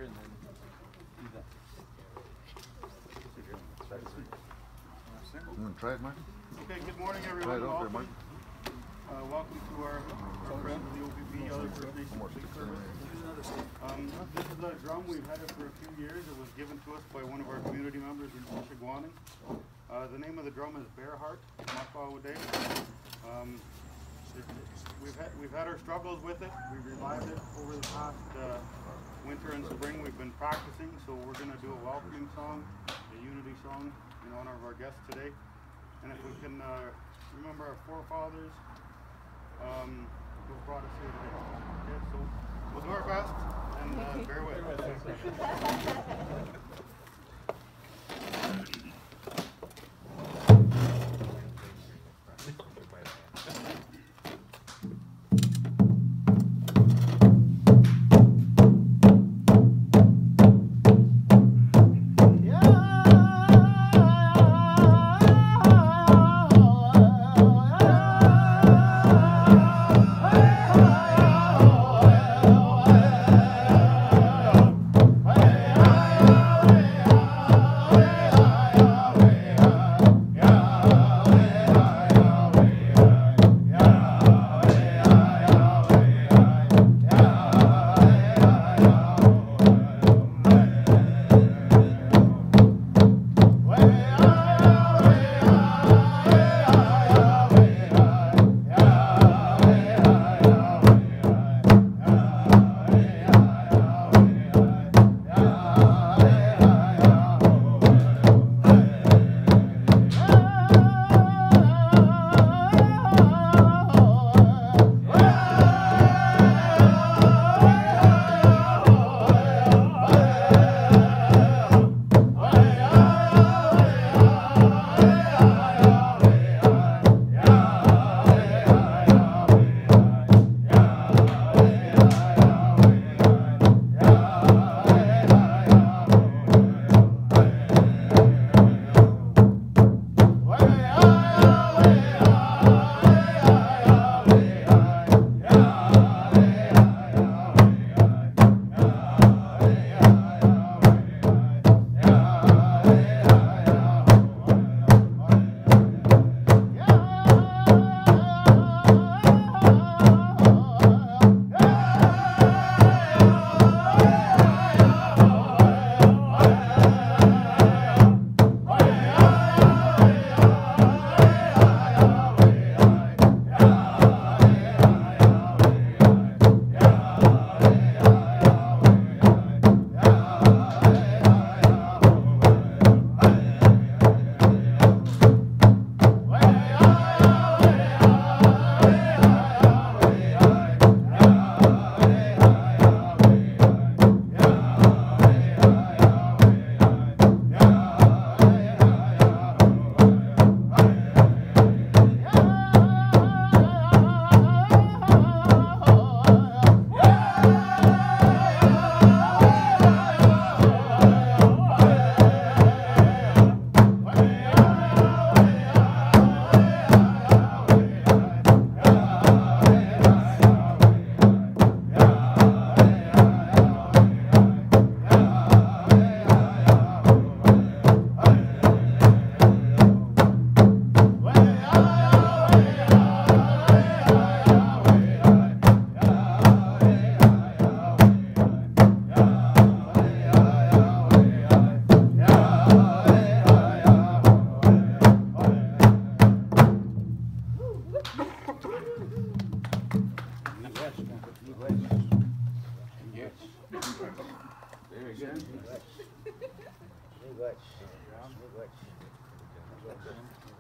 and then do that. You want to try it, Mark? Okay, good morning everyone. Try it out there, Mark. Welcome to our program, the OPP Other First Nations Big Service. This is a drum. We've had it for a few years. It was given to us by one of our community members in Shigwaning. The name of the drum is Bear Heart, Makawade. We've had our struggles with it. We've revived it over the past winter and spring. We've been practicing, so we're going to do a welcoming song, a unity song in honor of our guests today. And if we can remember our forefathers who brought us here today. Okay, so we'll do our best and bear with us. Very good. New watch.